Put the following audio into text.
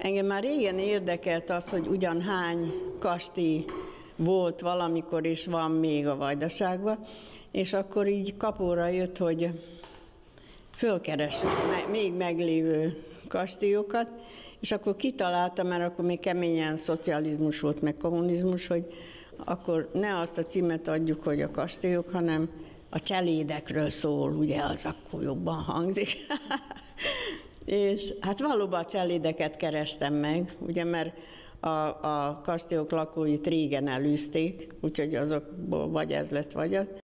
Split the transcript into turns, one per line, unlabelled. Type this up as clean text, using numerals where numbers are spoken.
Engem már régen érdekelt az, hogy ugyan hány kastély volt valamikor, és van még a Vajdaságban, és akkor így kapóra jött, hogy fölkeressük még meglévő kastélyokat, és akkor kitaláltam, mert akkor még keményen szocializmus volt, meg kommunizmus, hogy akkor ne azt a címet adjuk, hogy a kastélyok, hanem a cselédekről szól, ugye az akkor jobban hangzik. És hát valóban a cselédeket kerestem meg, ugye, mert a kastélyok lakóit régen elűzték, úgyhogy azokból vagy ez lett, vagy az.